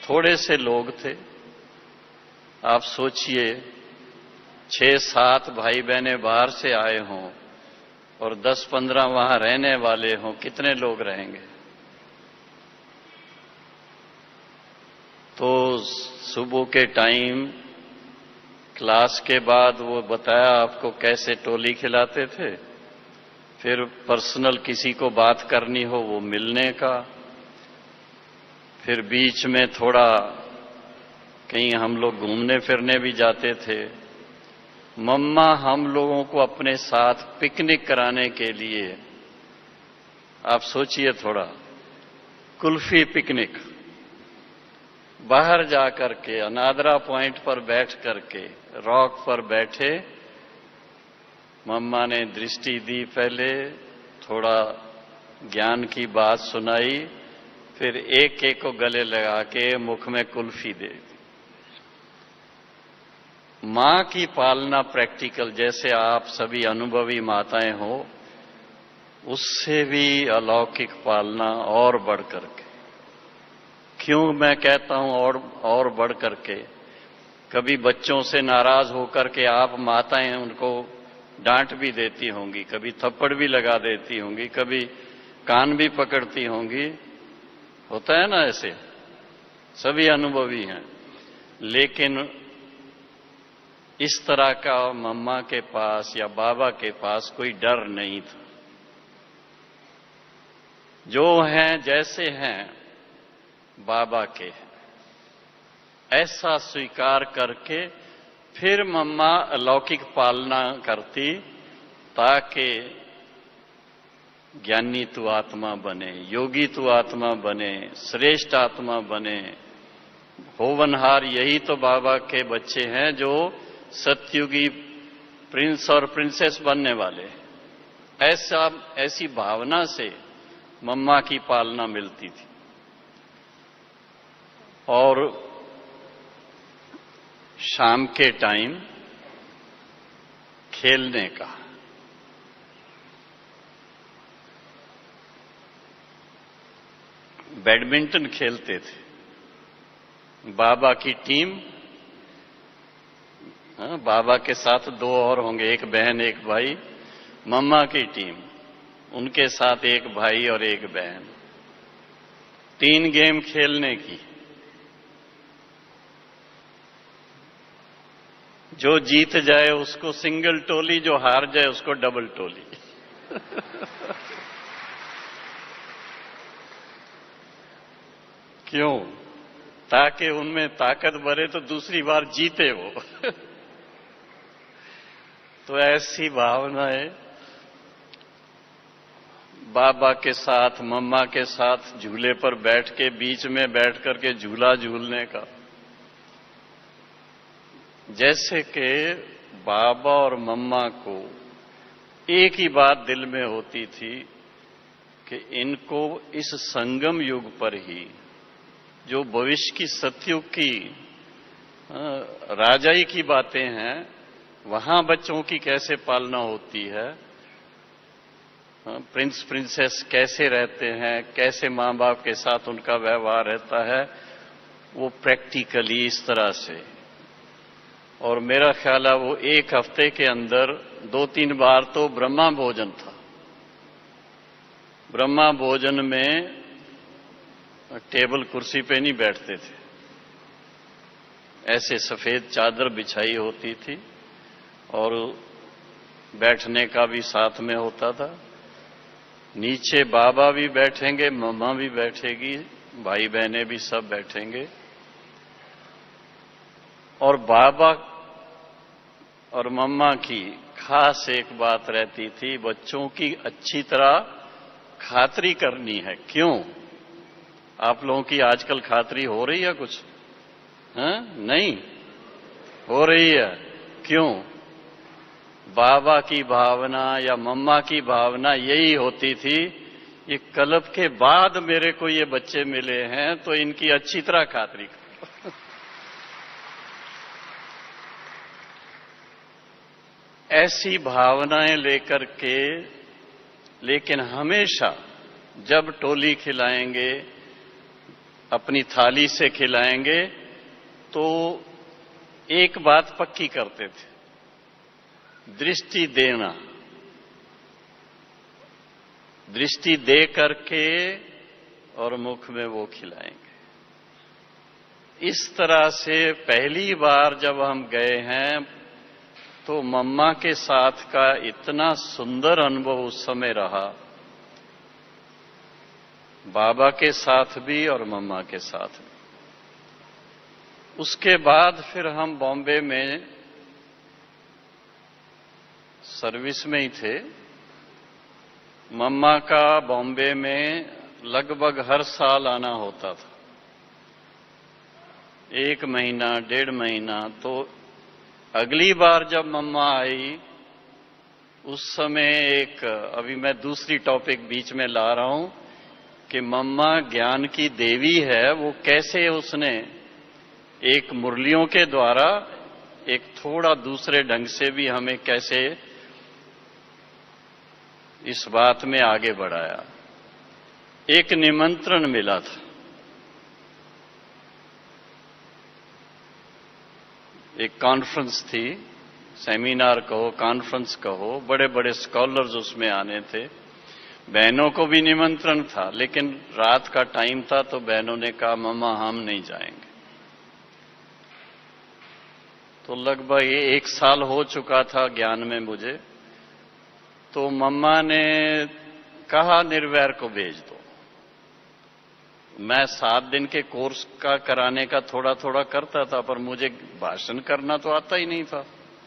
थोड़े से लोग थे। आप सोचिए 6-7 भाई बहनें बाहर से आए हों और 10-15 वहां रहने वाले हों, कितने लोग रहेंगे। तो सुबह के टाइम क्लास के बाद वो बताया आपको कैसे टोली खिलाते थे, फिर पर्सनल किसी को बात करनी हो वो मिलने का, फिर बीच में थोड़ा कहीं हम लोग घूमने फिरने भी जाते थे। मम्मा हम लोगों को अपने साथ पिकनिक कराने के लिए, आप सोचिए थोड़ा, कुल्फी पिकनिक, बाहर जाकर के अनादरा पॉइंट पर बैठ करके रॉक पर बैठे, मम्मा ने दृष्टि दी, पहले थोड़ा ज्ञान की बात सुनाई, फिर एक एक को गले लगा के मुख में कुल्फी दे दी। मां की पालना प्रैक्टिकल, जैसे आप सभी अनुभवी माताएं हो, उससे भी अलौकिक पालना और बढ़ करके। क्यों मैं कहता हूं और बढ़ करके? कभी बच्चों से नाराज होकर के आप माताएं उनको डांट भी देती होंगी, कभी थप्पड़ भी लगा देती होंगी, कभी कान भी पकड़ती होंगी, होता है ना ऐसे, सभी अनुभवी हैं। लेकिन इस तरह का मम्मा के पास या बाबा के पास कोई डर नहीं था। जो हैं जैसे हैं बाबा के हैं, ऐसा स्वीकार करके फिर मम्मा अलौकिक पालना करती, ताकि ज्ञानी तू आत्मा बने, योगी तू आत्मा बने, श्रेष्ठ आत्मा बने। होवनहार यही तो बाबा के बच्चे हैं जो सतयुगी प्रिंस और प्रिंसेस बनने वाले। ऐसी भावना से मम्मा की पालना मिलती थी। और शाम के टाइम खेलने का, बैडमिंटन खेलते थे। बाबा की टीम, बाबा के साथ 2 और होंगे, एक बहन एक भाई। मम्मा की टीम, उनके साथ एक भाई और एक बहन, 3 गेम खेलने की। जो जीत जाए उसको सिंगल टोली, जो हार जाए उसको डबल टोली। क्यों? ताकि उनमें ताकत बढ़े तो दूसरी बार जीते वो। तो ऐसी भावनाएं बाबा के साथ, मम्मा के साथ झूले पर बैठ के, बीच में बैठ करके झूला झूलने का। जैसे कि बाबा और मम्मा को एक ही बात दिल में होती थी कि इनको इस संगम युग पर ही, जो भविष्य की सतयुग की राजाई की बातें हैं, वहां बच्चों की कैसे पालना होती है, प्रिंस प्रिंसेस कैसे रहते हैं, कैसे मां बाप के साथ उनका व्यवहार रहता है, वो प्रैक्टिकली इस तरह से। और मेरा ख्याल है वो 1 हफ्ते के अंदर 2-3 बार तो ब्रह्मा भोजन था। ब्रह्मा भोजन में टेबल कुर्सी पे नहीं बैठते थे, ऐसे सफेद चादर बिछाई होती थी और बैठने का भी साथ में होता था। नीचे बाबा भी बैठेंगे, मम्मा भी बैठेगी, भाई बहनें भी सब बैठेंगे। और बाबा और मम्मा की खास एक बात रहती थी, बच्चों की अच्छी तरह खातिरी करनी है। क्यों? आप लोगों की आजकल खातिरी हो रही है कुछ? नहीं हो रही है। क्यों? बाबा की भावना या मम्मा की भावना यही होती थी, ये कल्प के बाद मेरे को ये बच्चे मिले हैं तो इनकी अच्छी तरह खातिरी करो। ऐसी भावनाएं लेकर के, लेकिन हमेशा जब टोली खिलाएंगे अपनी थाली से खिलाएंगे तो एक बात पक्की करते थे, दृष्टि देना, दृष्टि दे करके और मुख में वो खिलाएंगे। इस तरह से पहली बार जब हम गए हैं तो मम्मा के साथ का इतना सुंदर अनुभव उस समय रहा, बाबा के साथ भी और मम्मा के साथ भी। उसके बाद फिर हम बॉम्बे में सर्विस में ही थे। मम्मा का बॉम्बे में लगभग हर साल आना होता था, 1 महीना 1.5 महीना। तो अगली बार जब मम्मा आई उस समय अभी मैं दूसरी टॉपिक बीच में ला रहा हूं कि मम्मा ज्ञान की देवी है, वो कैसे उसने एक मुरलियों के द्वारा एक थोड़ा दूसरे ढंग से भी हमें कैसे इस बात में आगे बढ़ाया। एक निमंत्रण मिला था, एक कॉन्फ्रेंस थी, सेमिनार कहो कॉन्फ्रेंस कहो, बड़े बड़े स्कॉलर्स उसमें आने थे। बहनों को भी निमंत्रण था, लेकिन रात का टाइम था तो बहनों ने कहा मम्मा हम नहीं जाएंगे। तो लगभग 1 साल हो चुका था ज्ञान में मुझे। तो मम्मा ने कहा निर्वैर को भेज दो। मैं 7 दिन के कोर्स का कराने का थोड़ा थोड़ा करता था, पर मुझे भाषण करना तो आता ही नहीं था।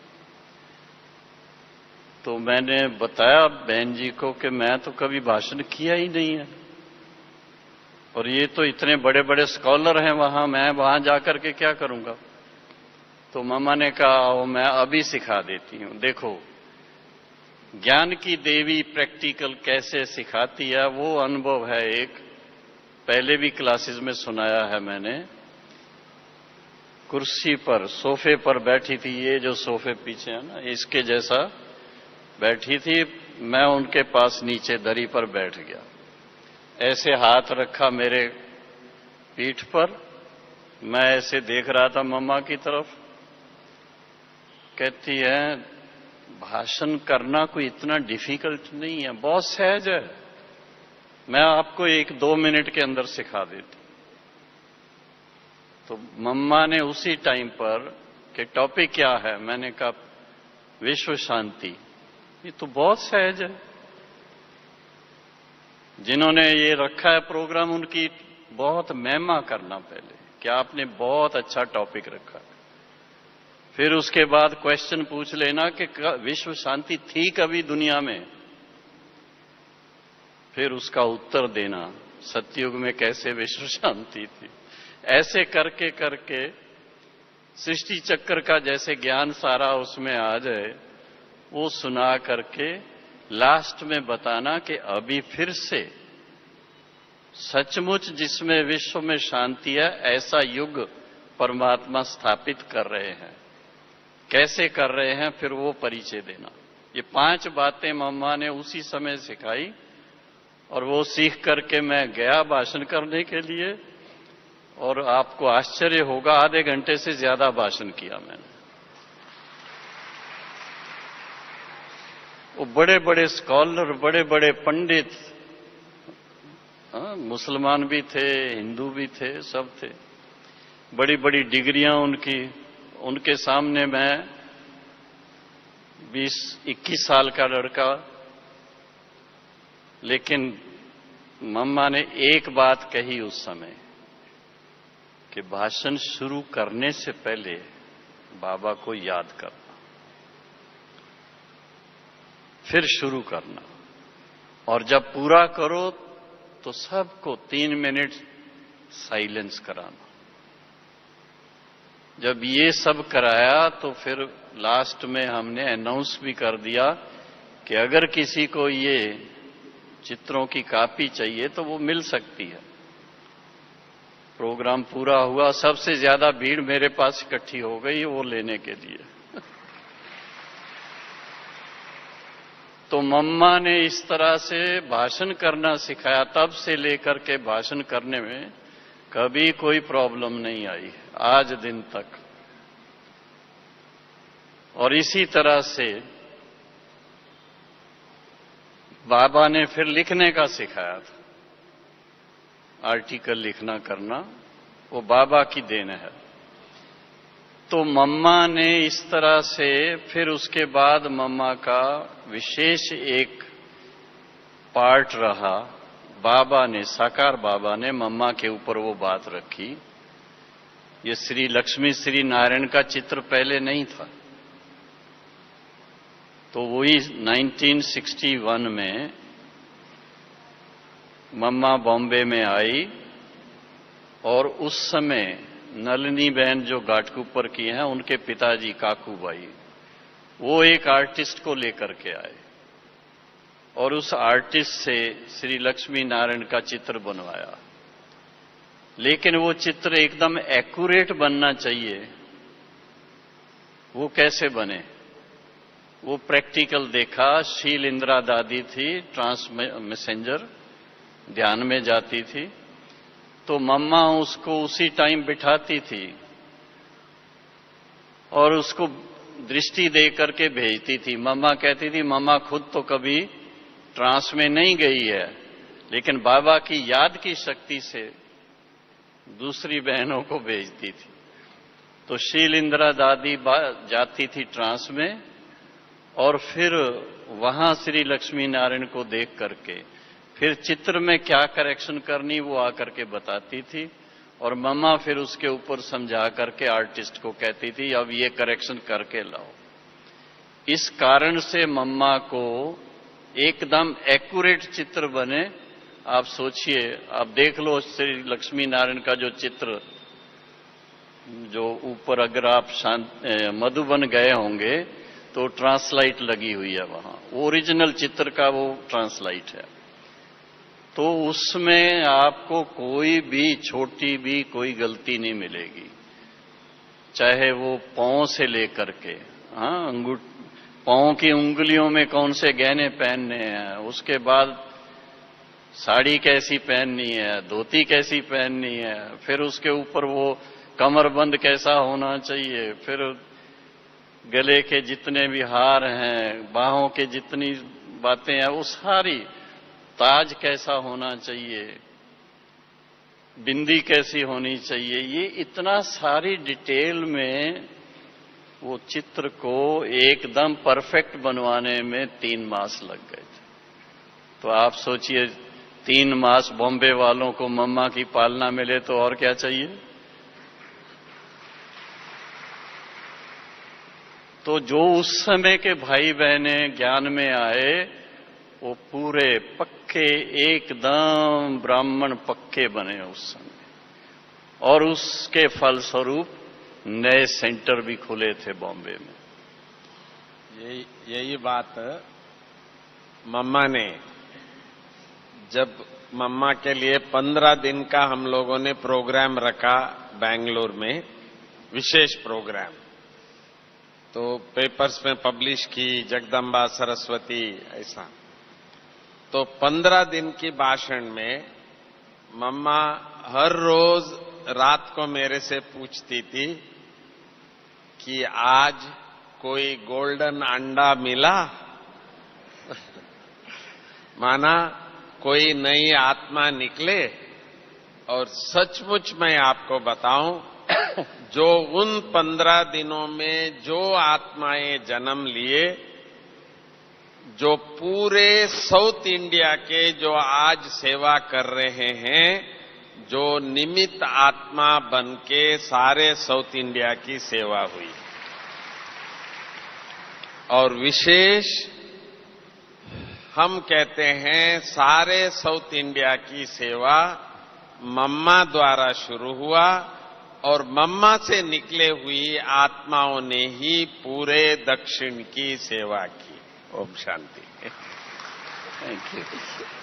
तो मैंने बताया बहन जी को कि मैं तो कभी भाषण किया ही नहीं है, और ये तो इतने बड़े बड़े स्कॉलर हैं वहां, मैं वहां जाकर के क्या करूंगा। तो मम्मा ने कहा मैं अभी सिखा देती हूं। देखो ज्ञान की देवी प्रैक्टिकल कैसे सिखाती है, वो अनुभव है। एक पहले भी क्लासेस में सुनाया है मैंने। कुर्सी पर सोफे पर बैठी थी, ये जो सोफे पीछे है ना, इसके जैसा बैठी थी। मैं उनके पास नीचे दरी पर बैठ गया, ऐसे हाथ रखा मेरे पीठ पर। मैं ऐसे देख रहा था मम्मा की तरफ। कहती है भाषण करना कोई इतना डिफिकल्ट नहीं है, बहुत सहज है, मैं आपको 1-2 मिनट के अंदर सिखा देती। तो मम्मा ने उसी टाइम पर कि टॉपिक क्या है, मैंने कहा विश्व शांति। ये तो बहुत सहज है, जिन्होंने ये रखा है प्रोग्राम उनकी बहुत महिमा करना पहले कि आपने बहुत अच्छा टॉपिक रखा। फिर उसके बाद क्वेश्चन पूछ लेना कि विश्व शांति थी कभी दुनिया में, फिर उसका उत्तर देना सतयुग में कैसे विश्व शांति थी। ऐसे करके करके सृष्टि चक्र का जैसे ज्ञान सारा उसमें आ जाए, वो सुना करके लास्ट में बताना कि अभी फिर से सचमुच जिसमें विश्व में शांति है ऐसा युग परमात्मा स्थापित कर रहे हैं। कैसे कर रहे हैं फिर वो परिचय देना। ये 5 बातें मम्मा ने उसी समय सिखाई, और वो सीख करके मैं गया भाषण करने के लिए, और आपको आश्चर्य होगा आधे घंटे से ज्यादा भाषण किया मैंने। वो बड़े बड़े स्कॉलर, बड़े बड़े पंडित, मुसलमान भी थे, हिंदू भी थे, सब थे, बड़ी बड़ी डिग्रियां उनकी। उनके सामने मैं 20-21 साल का लड़का, लेकिन मम्मा ने एक बात कही उस समय कि भाषण शुरू करने से पहले बाबा को याद करना, फिर शुरू करना, और जब पूरा करो तो सबको 3 मिनट साइलेंस कराना। जब ये सब कराया तो फिर लास्ट में हमने अनाउंस भी कर दिया कि अगर किसी को ये चित्रों की कॉपी चाहिए तो वो मिल सकती है। प्रोग्राम पूरा हुआ, सबसे ज्यादा भीड़ मेरे पास इकट्ठी हो गई वो लेने के लिए। तो मम्मा ने इस तरह से भाषण करना सिखाया। तब से लेकर के भाषण करने में कभी कोई प्रॉब्लम नहीं आई आज दिन तक। और इसी तरह से बाबा ने फिर लिखने का सिखाया था, आर्टिकल लिखना करना, वो बाबा की देन है। तो मम्मा ने इस तरह से फिर उसके बाद मम्मा का विशेष एक पार्ट रहा, बाबा ने, साकार बाबा ने मम्मा के ऊपर वो बात रखी। ये श्री लक्ष्मी श्री नारायण का चित्र पहले नहीं था, तो वही 1961 में मम्मा बॉम्बे में आई और उस समय नलिनी बहन जो घाटकुपर की हैं, उनके पिताजी काकूबाई, वो एक आर्टिस्ट को लेकर के आए और उस आर्टिस्ट से श्री लक्ष्मी नारायण का चित्र बनवाया। लेकिन वो चित्र एकदम एक्यूरेट बनना चाहिए। वो कैसे बने, वो प्रैक्टिकल देखा। शील इंदिरा दादी थी, ट्रांस मैसेंजर, ध्यान में जाती थी, तो मम्मा उसको उसी टाइम बिठाती थी और उसको दृष्टि दे करके भेजती थी। मम्मा कहती थी मम्मा खुद तो कभी ट्रांस में नहीं गई है, लेकिन बाबा की याद की शक्ति से दूसरी बहनों को भेजती थी। तो शील इंदिरा दादी जाती थी ट्रांस में और फिर वहां श्री लक्ष्मी नारायण को देख करके फिर चित्र में क्या करेक्शन करनी वो आकर के बताती थी और मम्मा फिर उसके ऊपर समझा करके आर्टिस्ट को कहती थी अब ये करेक्शन करके लाओ। इस कारण से मम्मा को एकदम एक्यूरेट चित्र बने। आप सोचिए, आप देख लो श्री लक्ष्मी नारायण का जो चित्र, जो ऊपर अगर आप मधुबन गए होंगे तो ट्रांसलाइट लगी हुई है वहां, ओरिजिनल चित्र का वो ट्रांसलाइट है। तो उसमें आपको कोई भी छोटी भी कोई गलती नहीं मिलेगी, चाहे वो पांव से लेकर के, पांव की उंगलियों में कौन से गहने पहनने हैं, उसके बाद साड़ी कैसी पहननी है, धोती कैसी पहननी है, फिर उसके ऊपर वो कमरबंद कैसा होना चाहिए, फिर गले के जितने भी हार हैं, बाहों के जितनी बातें हैं, वो सारी, ताज कैसा होना चाहिए, बिंदी कैसी होनी चाहिए, ये इतना सारी डिटेल में वो चित्र को एकदम परफेक्ट बनवाने में 3 मास लग गए थे। तो आप सोचिए 3 मास बॉम्बे वालों को मम्मा की पालना मिले तो और क्या चाहिए। तो जो उस समय के भाई बहने ज्ञान में आए वो पूरे पक्के एकदम ब्राह्मण पक्के बने उस समय, और उसके फलस्वरूप नए सेंटर भी खुले थे बॉम्बे में। यही बात मम्मा ने, जब मम्मा के लिए 15 दिन का हम लोगों ने प्रोग्राम रखा बेंगलोर में, विशेष प्रोग्राम, तो पेपर्स में पब्लिश की, जगदम्बा सरस्वती ऐसा। तो 15 दिन की भाषण में मम्मा हर रोज रात को मेरे से पूछती थी कि आज कोई गोल्डन अंडा मिला, माना कोई नई आत्मा निकले। और सचमुच मैं आपको बताऊं, जो उन 15 दिनों में जो आत्माएं जन्म लिए, जो पूरे साउथ इंडिया के जो आज सेवा कर रहे हैं, जो निमित्त आत्मा बन के सारे साउथ इंडिया की सेवा हुई। और विशेष हम कहते हैं सारे साउथ इंडिया की सेवा मम्मा द्वारा शुरू हुआ और मम्मा से निकले हुई आत्माओं ने ही पूरे दक्षिण की सेवा की। ओम शांति। Thank you.